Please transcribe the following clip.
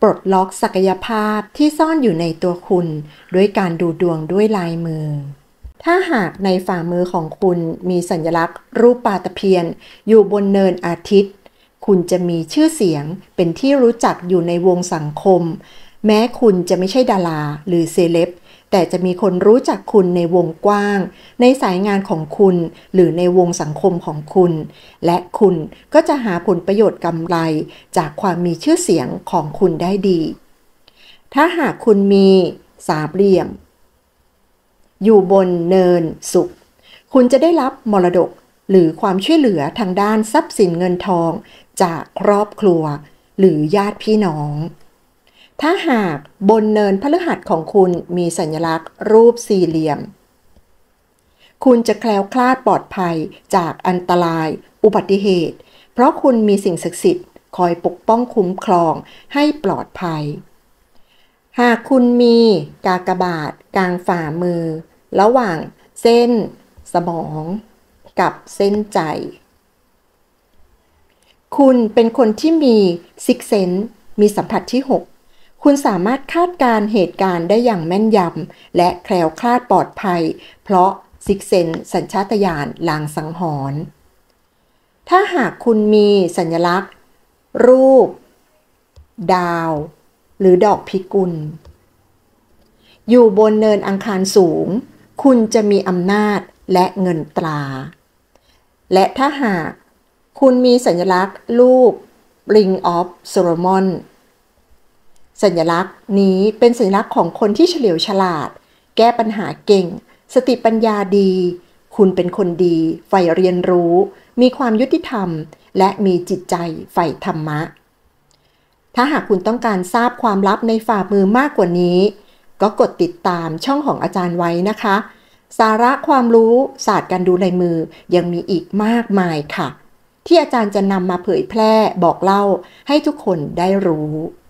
ลดล็อกศักยภาพที่ซ่อนอยู่ในตัวคุณด้วยการดูดวงด้วยลายมือถ้าหากในฝ่ามือของคุณมีสัญลักษณ์รูปปลาตะเพียนอยู่บนเนินอาทิตย์คุณจะมีชื่อเสียงเป็นที่รู้จักอยู่ในวงสังคมแม้คุณจะไม่ใช่ดาราหรือเซเลบแต่จะมีคนรู้จักคุณในวงกว้างในสายงานของคุณหรือในวงสังคมของคุณและคุณก็จะหาผลประโยชน์กำไรจากความมีชื่อเสียงของคุณได้ดีถ้าหากคุณมีสามเหลี่ยมอยู่บนเนินสุขคุณจะได้รับมรดกหรือความช่วยเหลือทางด้านทรัพย์สินเงินทองจากครอบครัวหรือญาติพี่น้องถ้าหากบนเนินพฤหัสของคุณมีสัญลักษณ์รูปสี่เหลี่ยมคุณจะแคล้วคลาดปลอดภัยจากอันตรายอุบัติเหตุเพราะคุณมีสิ่งศักดิ์สิทธิ์คอยปกป้องคุ้มครองให้ปลอดภัยหากคุณมีกากบาทกลางฝ่ามือระหว่างเส้นสมองกับเส้นใจคุณเป็นคนที่มีซิกเซนส์มีสัมผัสที่6คุณสามารถคาดการณ์เหตุการณ์ได้อย่างแม่นยำและแคล้วคลาดปลอดภัยเพราะซิกเซนส์สัญชาตญาณลางสังหรณ์ถ้าหากคุณมีสัญลักษณ์รูปดาวหรือดอกพิกุลอยู่บนเนินอังคารสูงคุณจะมีอำนาจและเงินตราและถ้าหากคุณมีสัญลักษณ์รูป Ring of Solomon สัญลักษณ์นี้เป็นสัญลักษณ์ของคนที่เฉลียวฉลาดแก้ปัญหาเก่งสติปัญญาดีคุณเป็นคนดีใฝ่เรียนรู้มีความยุติธรรมและมีจิตใจใฝ่ธรรมะถ้าหากคุณต้องการทราบความลับในฝ่ามือมากกว่านี้ก็กดติดตามช่องของอาจารย์ไว้นะคะสาระความรู้ศาสตร์การดูลายมือยังมีอีกมากมายค่ะที่อาจารย์จะนำมาเผยแพร่บอกเล่าให้ทุกคนได้รู้